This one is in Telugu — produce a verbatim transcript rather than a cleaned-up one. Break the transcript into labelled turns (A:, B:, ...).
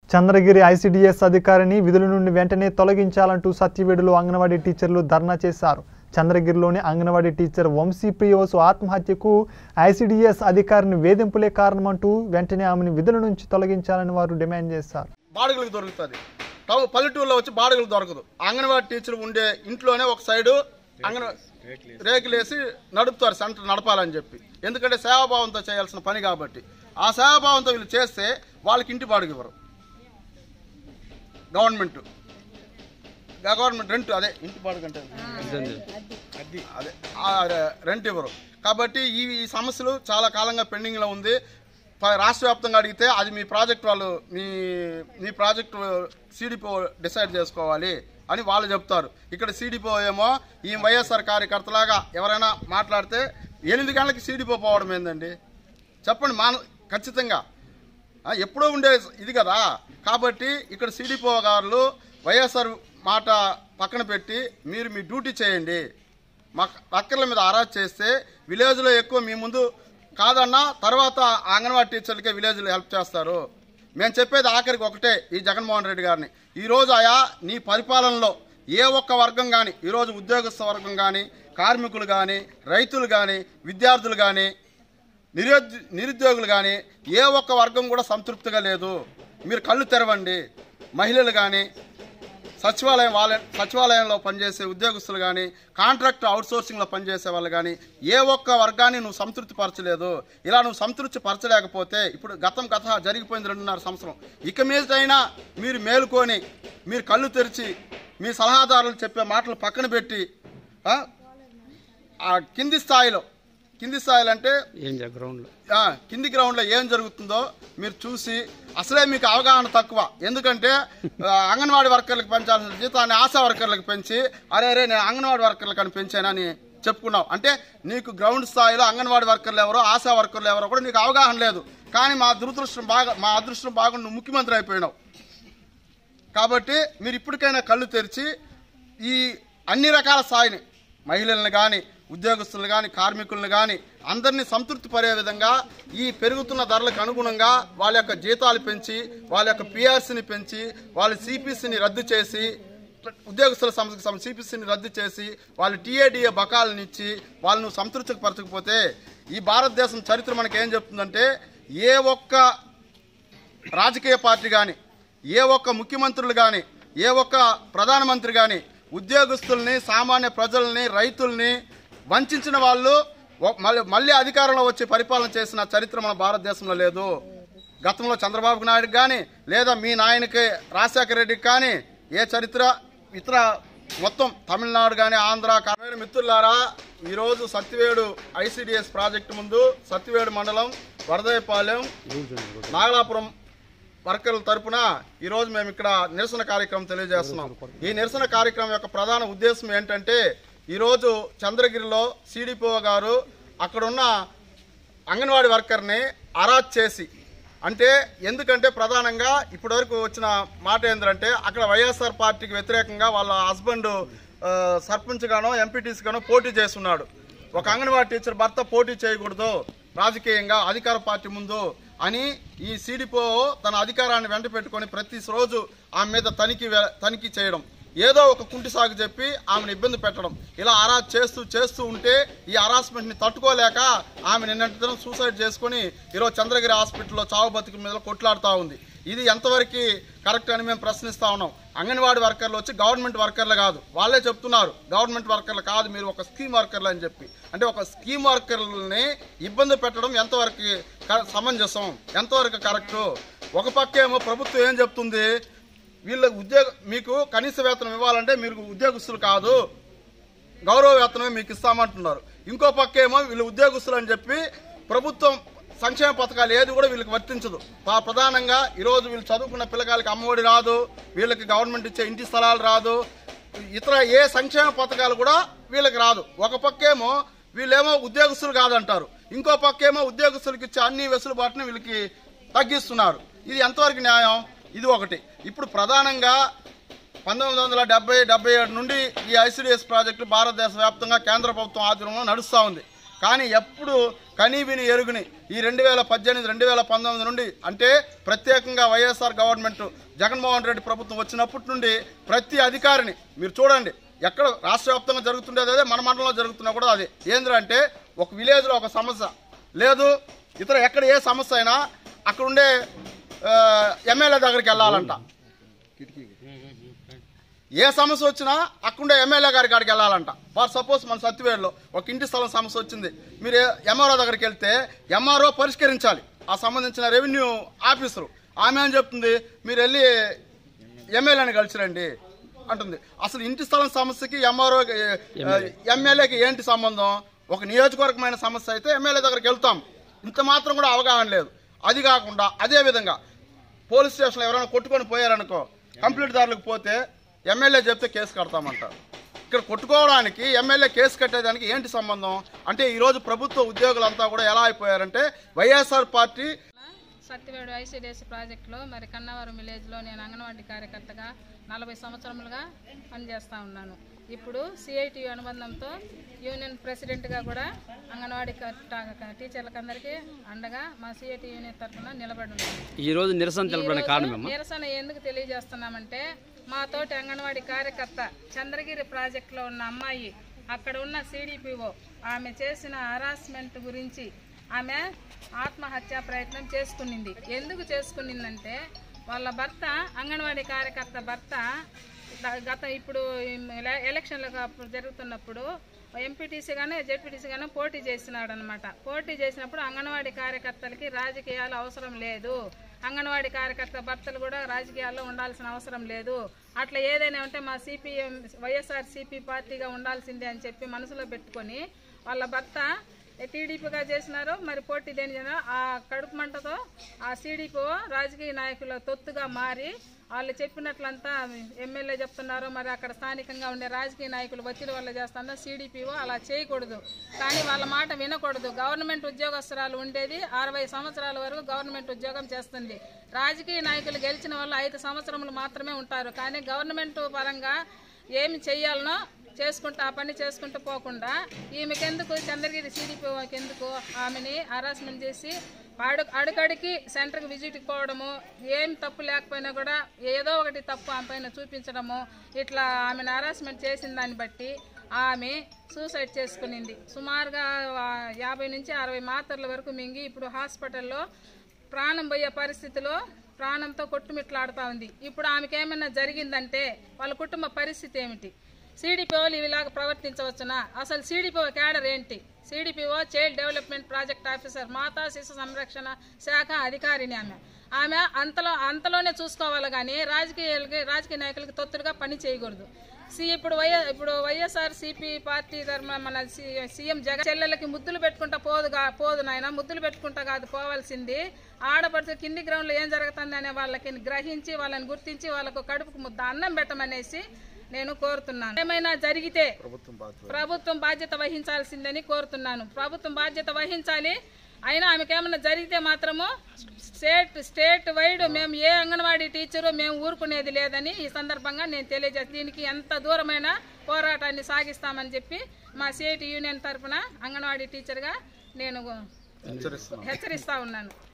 A: చంద్రగిరి ఐసీడీఎస్ అధికారిని విధుల నుండి వెంటనే తొలగించాలంటూ సత్యవేడులో అంగన్వాడీ టీచర్లు ధర్నా చేశారు. చంద్రగిరిలోని అంగన్వాడీ టీచర్ వంశీ ప్రియవసు ఆత్మహత్యకు ఐసీడీఎస్ అధికారిని వేధింపులే కారణమంటూ వెంటనే ఆమెను విధుల నుంచి తొలగించాలని వారు డిమాండ్ చేశారు.
B: బాడుగులకు దొరుకుతుంది, పల్లెటూరులో వచ్చి బాడుగులు దొరకదు. అంగన్వాడీ టీచర్ ఉండే ఇంట్లోనే ఒక సైడు అంగన్వాడీ రేకులేసి నడుపుతారు సెంటర్ నడపాలని చెప్పి. ఎందుకంటే సేవాభావంతో చేయాల్సిన పని కాబట్టి. ఆ సేవాభావంతో వీళ్ళు చేస్తే వాళ్ళకి ఇంటి బాడుగు ఇవ్వరు. గవర్నమెంట్ గవర్నమెంట్ రెంట్ అదే ఇంటి బాడుగు అంటే అదే రెంట్ ఇవ్వరు. కాబట్టి ఈ సమస్యలు చాలా కాలంగా పెండింగ్లో ఉంది. రాష్ట్ర వ్యాప్తంగా అడిగితే అది మీ ప్రాజెక్ట్ వాళ్ళు మీ మీ ప్రాజెక్టు సీడీపీ డిసైడ్ చేసుకోవాలి అని వాళ్ళు చెప్తారు. ఇక్కడ సీడీపీ ఏమో ఈ వైఎస్ఆర్ కార్యకర్తలాగా ఎవరైనా మాట్లాడితే ఎనిమిది గంటలకి సీడీపీ పోవడం ఏందండి చెప్పండి. మా ఖచ్చితంగా ఎప్పుడూ ఉండే ఇది కదా. కాబట్టి ఇక్కడ సీడీపీ గారు వైఎస్ఆర్ మాట పక్కన పెట్టి మీరు మీ డ్యూటీ చేయండి. మా వర్కర్ల మీద ఆరాధ చేస్తే విలేజ్లో ఎక్కువ మీ ముందు కాదన్నా తర్వాత అంగన్వాడీ టీచర్లకే విలేజ్లో హెల్ప్ చేస్తారు. మేము చెప్పేది ఆఖరికి ఒకటే ఈ జగన్మోహన్ రెడ్డి గారిని, ఈరోజు ఆయా నీ పరిపాలనలో ఏ ఒక్క వర్గం కానీ ఈరోజు ఉద్యోగస్థ వర్గం కానీ కార్మికులు కానీ రైతులు కానీ విద్యార్థులు కానీ నిరుద్యో నిరుద్యోగులు కానీ ఏ ఒక్క వర్గం కూడా సంతృప్తిగా లేదు. మీరు కళ్ళు తెరవండి. మహిళలు కానీ సచివాలయం వాళ్ళ సచివాలయంలో పనిచేసే ఉద్యోగస్తులు కానీ కాంట్రాక్ట్ అవుట్సోర్సింగ్లో పనిచేసే వాళ్ళు కానీ ఏ ఒక్క వర్గాన్ని నువ్వు సంతృప్తి పరచలేదు. ఇలా నువ్వు సంతృప్తి పరచలేకపోతే ఇప్పుడు గతం కథ జరిగిపోయింది రెండున్నర సంవత్సరం. ఇక మీదైనా మీరు మేలుకొని మీరు కళ్ళు తెరిచి మీ సలహాదారులు చెప్పే మాటలు పక్కన పెట్టి ఆ కింది స్థాయిలో కింది స్థాయిలో అంటే
C: గ్రౌండ్లో
B: కింది గ్రౌండ్లో ఏం జరుగుతుందో మీరు చూసి అసలే మీకు అవగాహన తక్కువ. ఎందుకంటే అంగన్వాడీ వర్కర్లకు పెంచాల్సిన జీతాన్ని ఆశా వర్కర్లకు పెంచి అరే అరే నేను అంగన్వాడీ వర్కర్లకు అని పెంచానని చెప్పుకున్నావు. అంటే నీకు గ్రౌండ్ స్థాయిలో అంగన్వాడీ వర్కర్లు ఎవరో ఆశా వర్కర్లు ఎవరో కూడా నీకు అవగాహన లేదు. కానీ మా దురదృష్టం బాగా మా అదృష్టం బాగా నువ్వు ముఖ్యమంత్రి అయిపోయినావు. కాబట్టి మీరు ఇప్పటికైనా కళ్ళు తెరిచి ఈ అన్ని రకాల స్థాయిని మహిళలను కానీ ఉద్యోగస్తులను కానీ కార్మికులను కానీ అందరినీ సంతృప్తి పడే విధంగా ఈ పెరుగుతున్న ధరలకు అనుగుణంగా వాళ్ళ యొక్క జీతాలు పెంచి వాళ్ళ యొక్క పిఆర్సీని పెంచి వాళ్ళ సిపిసిని రద్దు చేసి ఉద్యోగస్తుల సంస్థకు సిపిసిని రద్దు చేసి వాళ్ళ టీఏడిఏ బకాలను ఇచ్చి వాళ్ళను సంతృప్తికి పరచకపోతే ఈ భారతదేశం చరిత్ర మనకి ఏం చెప్తుందంటే ఏ ఒక్క రాజకీయ పార్టీ కానీ ఏ ఒక్క ముఖ్యమంత్రులు కానీ ఏ ఒక్క ప్రధానమంత్రి కానీ ఉద్యోగస్తుల్ని సామాన్య ప్రజల్ని రైతుల్ని వంచిన వాళ్ళు మళ్ళీ మళ్ళీ అధికారంలో వచ్చి పరిపాలన చేసిన చరిత్ర మన భారతదేశంలో లేదు. గతంలో చంద్రబాబు నాయుడుకి కానీ లేదా మీ నాయనకి రాజశేఖర రెడ్డికి కానీ ఏ చరిత్ర ఇతర మొత్తం తమిళనాడు కానీ ఆంధ్ర కర్ణాటక మిత్రులారా ఈరోజు సత్యవేడు ఐసీడీఎస్ ప్రాజెక్టు ముందు సత్యవేడు మండలం వరదయపాలెం నాగలాపురం వర్కర్ల తరపున ఈరోజు మేము ఇక్కడ నిరసన కార్యక్రమం తెలియజేస్తున్నాం. ఈ నిరసన కార్యక్రమం యొక్క ప్రధాన ఉద్దేశం ఏంటంటే ఈరోజు చంద్రగిరిలో సీడీపీ గారు అక్కడున్న అంగన్వాడీ వర్కర్ని అరాజ్ చేసి అంటే ఎందుకంటే ప్రధానంగా ఇప్పటివరకు వచ్చిన మాట ఏంటంటే అక్కడ వైఎస్ఆర్ పార్టీకి వ్యతిరేకంగా వాళ్ళ హస్బెండ్ సర్పంచ్ గానో ఎంపీటీసీ గానో పోటీ చేస్తున్నాడు. ఒక అంగన్వాడీ టీచర్ భర్త పోటీ చేయకూడదు రాజకీయంగా అధికార పార్టీ ముందు అని ఈ సీడీపీ తన అధికారాన్ని వెంట పెట్టుకొని ప్రతి రోజు ఆమె మీద తనిఖీ తనిఖీ చేయడం, ఏదో ఒక కుంటి సాగు చెప్పి ఆమెను ఇబ్బంది పెట్టడం, ఇలా హరాస్ చేస్తూ చేస్తూ ఉంటే ఈ హరాస్మెంట్ని తట్టుకోలేక ఆమె నిన్నటి దినం సూసైడ్ చేసుకుని ఈరోజు చంద్రగిరి హాస్పిటల్లో చావు బతుకు మీద కొట్లాడుతూ ఉంది. ఇది ఎంతవరకు కరెక్ట్ అని మేము ప్రశ్నిస్తూ ఉన్నాం. అంగన్వాడీ వర్కర్లు వచ్చి గవర్నమెంట్ వర్కర్లు కాదు, వాళ్ళే చెప్తున్నారు గవర్నమెంట్ వర్కర్లు కాదు మీరు ఒక స్కీమ్ వర్కర్లు అని చెప్పి. అంటే ఒక స్కీమ్ వర్కర్లని ఇబ్బంది పెట్టడం ఎంతవరకు సమంజసం, ఎంతవరకు కరెక్టు? ఒక పక్కేమో ప్రభుత్వం ఏం చెప్తుంది, వీళ్ళ ఉద్యోగ మీకు కనీస వేతనం ఇవ్వాలంటే మీరు ఉద్యోగస్తులు కాదు గౌరవ వేతనమే మీకు ఇస్తామంటున్నారు. ఇంకో పక్కేమో వీళ్ళు ఉద్యోగస్తులు అని చెప్పి ప్రభుత్వం సంక్షేమ పథకాలు ఏది కూడా వీళ్ళకి వర్తించదు. ప్రధానంగా ఈరోజు వీళ్ళు చదువుకున్న పిల్లకాయలకి అమ్మఒడి రాదు, వీళ్ళకి గవర్నమెంట్ ఇచ్చే ఇంటి స్థలాలు రాదు, ఇతర ఏ సంక్షేమ పథకాలు కూడా వీళ్ళకి రాదు. ఒక పక్కేమో వీళ్ళేమో ఉద్యోగస్తులు కాదంటారు, ఇంకో పక్కేమో ఉద్యోగస్తులకి ఇచ్చే అన్ని వెసులుబాటుని వీళ్ళకి తగ్గిస్తున్నారు. ఇది ఎంతవరకు న్యాయం? ఇది ఒకటి. ఇప్పుడు ప్రధానంగా పంతొమ్మిది వందల డెబ్బై డెబ్బై ఏడు నుండి ఈ ఐసీడీఎస్ ప్రాజెక్టు భారతదేశ వ్యాప్తంగా కేంద్ర ప్రభుత్వం ఆధ్వర్యంలో నడుస్తూ ఉంది. కానీ ఎప్పుడు కనీ విని ఎరుగుని ఈ రెండు వేల పద్దెనిమిది రెండు వేల పంతొమ్మిది నుండి అంటే ప్రత్యేకంగా వైఎస్ఆర్ గవర్నమెంట్ జగన్మోహన్ రెడ్డి ప్రభుత్వం వచ్చినప్పటి నుండి ప్రతి అధికారిని మీరు చూడండి, ఎక్కడ రాష్ట్ర వ్యాప్తంగా జరుగుతుండేది అదే, మన మండలంలో జరుగుతున్నా కూడా అదే. ఏంటంటే ఒక విలేజ్లో ఒక సమస్య లేదు, ఇతర ఎక్కడ ఏ సమస్య అయినా అక్కడ ఉండే ఎమ్మెల్యే దగ్గరికి వెళ్ళాలంట. ఏ సమస్య వచ్చినా అక్కడుండే ఎమ్మెల్యే గారి కాడికి వెళ్ళాలంట. ఫర్ సపోజ్ మన సత్తివేడులో ఒక ఇంటి స్థలం సమస్య వచ్చింది, మీరు ఎంఆర్ఓ దగ్గరికి వెళ్తే ఎంఆర్ఓ పరిష్కరించాలి, ఆ సంబంధించిన రెవెన్యూ ఆఫీసరు. ఆమె అని చెప్తుంది మీరు వెళ్ళి ఎమ్మెల్యేని కలిసిరండి అంటుంది. అసలు ఇంటి స్థలం సమస్యకి ఎంఆర్ఓ ఎమ్మెల్యేకి ఏంటి సంబంధం? ఒక నియోజకవర్గమైన సమస్య అయితే ఎమ్మెల్యే దగ్గరికి వెళ్తాం, ఇంత మాత్రం కూడా అవగాహన లేదు. అది కాకుండా అదే విధంగా పోలీస్ స్టేషన్లో ఎవరైనా కొట్టుకొని పోయారనుకో, కంప్లీట్ దారులకు పోతే ఎమ్మెల్యే చెప్తే కేసు కడతామంటారు. ఇక్కడ కొట్టుకోవడానికి ఎమ్మెల్యే కేసు కట్టేదానికి ఏంటి సంబంధం? అంటే ఈరోజు ప్రభుత్వ ఉద్యోగులంతా కూడా ఎలా అయిపోయారంటే వైఎస్ఆర్ పార్టీ.
C: సత్తివేడు ఐసీడీఎస్ ప్రాజెక్టులో మరి కన్నవరం విలేజ్లో నేను అంగన్వాడీ కార్యకర్తగా నలభై సంవత్సరములుగా పనిచేస్తూ ఉన్నాను. ఇప్పుడు సిఐటి అనుబంధంతో యూనియన్ ప్రెసిడెంట్గా కూడా అంగన్వాడీ టీచర్లకు అందరికీ అండగా మా సిఐటి యూనియన్ తరఫున నిలబడి ఉన్నాను.
D: ఈ రోజు నిరసన తెలపడానికి కారణం
C: నిరసన ఎందుకు తెలియజేస్తున్నామంటే, మా తోటి అంగన్వాడీ కార్యకర్త చంద్రగిరి ప్రాజెక్టులో ఉన్న అమ్మాయి అక్కడ ఉన్న సిడిపిఓ ఆమె చేసిన హరాస్మెంట్ గురించి ఆమె ఆత్మహత్యా ప్రయత్నం చేసుకునింది. ఎందుకు చేసుకునిందంటే వాళ్ళ భర్త అంగన్వాడీ కార్యకర్త భర్త గత ఇప్పుడు ఎలక్షన్లు జరుగుతున్నప్పుడు ఎంపీటీసీ గానే జెడ్పీటీసీ గానే పోటీ చేసినాడు అనమాట. పోటీ చేసినప్పుడు అంగన్వాడీ కార్యకర్తలకి రాజకీయాలు అవసరం లేదు, అంగన్వాడీ కార్యకర్త భర్తలు కూడా రాజకీయాల్లో ఉండాల్సిన అవసరం లేదు, అట్లా ఏదైనా ఉంటే మా సిపిఎం వైఎస్ఆర్ సిపి పార్టీగా ఉండాల్సిందే అని చెప్పి మనసులో పెట్టుకొని వాళ్ళ భర్త టీడీపీగా చేసినారు. మరి పోటీ దేని ఆ కడుపు మంటతో ఆ సీడీపీ రాజకీయ నాయకుల తొత్తుగా మారి వాళ్ళు చెప్పినట్లంతా ఎమ్మెల్యే చెప్తున్నారు, మరి అక్కడ స్థానికంగా ఉండే రాజకీయ నాయకులు ఒత్తిడి వల్ల చేస్తున్నా. సీడీపీఓ అలా చేయకూడదు, కానీ వాళ్ళ మాట వినకూడదు. గవర్నమెంట్ ఉద్యోగస్తురాలు ఉండేది అరవై సంవత్సరాల వరకు గవర్నమెంట్ ఉద్యోగం చేస్తుంది. రాజకీయ నాయకులు గెలిచిన వాళ్ళు ఐదు సంవత్సరములు మాత్రమే ఉంటారు, కానీ గవర్నమెంట్ పరంగా ఏమి చెయ్యాలనో చేసుకుంటూ ఆ పని చేసుకుంటూ పోకుండా ఈమెకెందుకు చంద్రగిరి సీడీపీఓకి ఎందుకు ఆమెని హరాస్మెంట్ చేసి అడు అడుగడికి సెంటర్కి విజిట్కి పోవడము, ఏం తప్పు లేకపోయినా కూడా ఏదో ఒకటి తప్పు ఆమె పైన చూపించడము, ఇట్లా ఆమెను హరాస్మెంట్ చేసిన దాన్ని బట్టి ఆమె సూసైడ్ చేసుకునింది. సుమారుగా యాభై నుంచి అరవై మాత్రల వరకు మింగి ఇప్పుడు హాస్పిటల్లో ప్రాణం పోయే పరిస్థితిలో ప్రాణంతో కొట్టుమిట్లాడుతూ ఉంది. ఇప్పుడు ఆమెకి ఏమైనా జరిగిందంటే వాళ్ళ కుటుంబ పరిస్థితి ఏమిటి? సీడీపీఓలు ఇలాగ ప్రవర్తించవచ్చునా? అసలు సీడీపీఓ క్యాడర్ ఏంటి? CDPO child development project officer, మాతా శిశు సంరక్షణ శాఖ అధికారిని ఆమె. ఆమె అంతలో అంతలోనే చూసుకోవాలి, కానీ రాజకీయాలకి రాజకీయ నాయకులకి తొత్తులుగా పని చేయకూడదు. సి ఇప్పుడు వై ఇప్పుడు వైఎస్ఆర్ సిపి పార్టీ ధర్మ మన సీఎం జగన్ చెల్లెలకి ముద్దులు పెట్టుకుంటా పోదు పోదు నాయన, ముద్దులు పెట్టుకుంటా కాదు పోవాల్సింది. ఆడపడితే కింది గ్రౌండ్లో ఏం జరుగుతుంది అనే వాళ్ళకి గ్రహించి వాళ్ళని గుర్తించి వాళ్ళకు కడుపుకు ముద్ద అన్నం పెట్టమనేసి నేను కోరుతున్నాను. ఏమైనా జరిగితే ప్రభుత్వం బాధ్యత వహించాల్సిందని కోరుతున్నాను. ప్రభుత్వం బాధ్యత వహించాలి. అయినా ఆమెకు ఏమైనా జరిగితే మాత్రము స్టేట్ స్టేట్ వైడ్ మేము ఏ అంగన్వాడీ టీచరు మేము ఊరుకునేది లేదని ఈ సందర్భంగా నేను తెలియజేస్తాను. దీనికి ఎంత దూరమైన పోరాటాన్ని సాగిస్తామని చెప్పి మా సిఐటి యూనియన్ తరఫున అంగన్వాడీ టీచర్గా నేను హెచ్చరిస్తా ఉన్నాను.